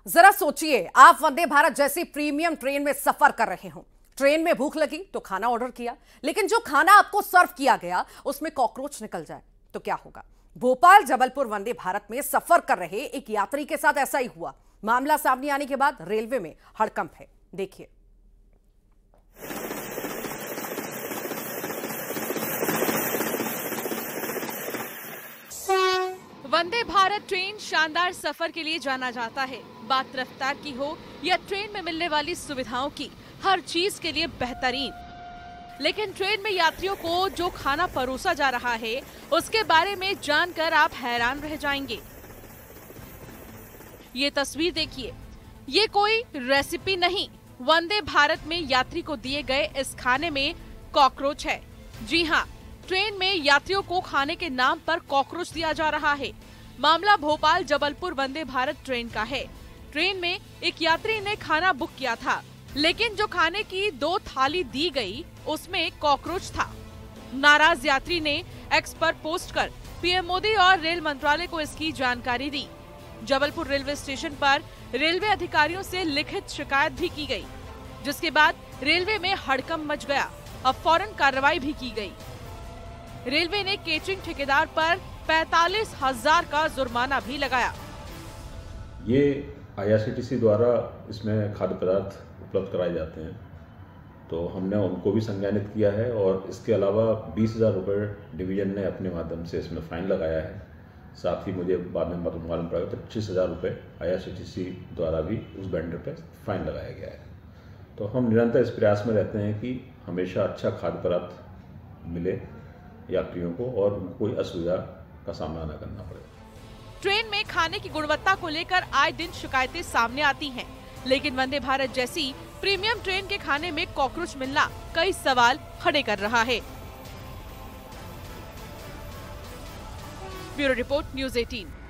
जरा सोचिए, आप वंदे भारत जैसी प्रीमियम ट्रेन में सफर कर रहे हो। ट्रेन में भूख लगी तो खाना ऑर्डर किया, लेकिन जो खाना आपको सर्व किया गया उसमें कॉकरोच निकल जाए तो क्या होगा? भोपाल जबलपुर वंदे भारत में सफर कर रहे एक यात्री के साथ ऐसा ही हुआ। मामला सामने आने के बाद रेलवे में हड़कंप है। देखिए। वंदे भारत ट्रेन शानदार सफर के लिए जाना जाता है। बात रफ्तार की हो या ट्रेन में मिलने वाली सुविधाओं की, हर चीज के लिए बेहतरीन। लेकिन ट्रेन में यात्रियों को जो खाना परोसा जा रहा है उसके बारे में जानकर आप हैरान रह जाएंगे। ये तस्वीर देखिए, ये कोई रेसिपी नहीं, वंदे भारत में यात्री को दिए गए इस खाने में कॉकरोच है। जी हाँ, ट्रेन में यात्रियों को खाने के नाम पर कॉकरोच दिया जा रहा है। मामला भोपाल जबलपुर वंदे भारत ट्रेन का है। ट्रेन में एक यात्री ने खाना बुक किया था, लेकिन जो खाने की 2 थाली दी गई उसमें कॉकरोच था। नाराज यात्री ने एक्स पर पोस्ट कर पीएम मोदी और रेल मंत्रालय को इसकी जानकारी दी। जबलपुर रेलवे स्टेशन पर रेलवे अधिकारियों से लिखित शिकायत भी की गई, जिसके बाद रेलवे में हड़कंप मच गया। अब फौरन कार्रवाई भी की गई। रेलवे ने केटरिंग ठेकेदार पर 45,000 का जुर्माना भी लगाया। ये आईआरसीटीसी द्वारा इसमें खाद्य पदार्थ उपलब्ध कराए जाते हैं, तो हमने उनको भी संज्ञानित किया है और इसके अलावा 20,000 रुपये डिवीजन ने अपने माध्यम से इसमें फाइन लगाया है। साथ ही मुझे बाद में मालूम पड़ा 25,000 रुपये आईआरसीटीसी द्वारा भी उस वेंडर पर फाइन लगाया गया है। तो हम निरंतर इस प्रयास में रहते हैं कि हमेशा अच्छा खाद्य पदार्थ मिले यात्रियों को और उनको कोई असुविधा का सामना न करना पड़े। ट्रेन में खाने की गुणवत्ता को लेकर आए दिन शिकायतें सामने आती हैं, लेकिन वंदे भारत जैसी प्रीमियम ट्रेन के खाने में कॉकरोच मिलना कई सवाल खड़े कर रहा है। Bureau report, news 18।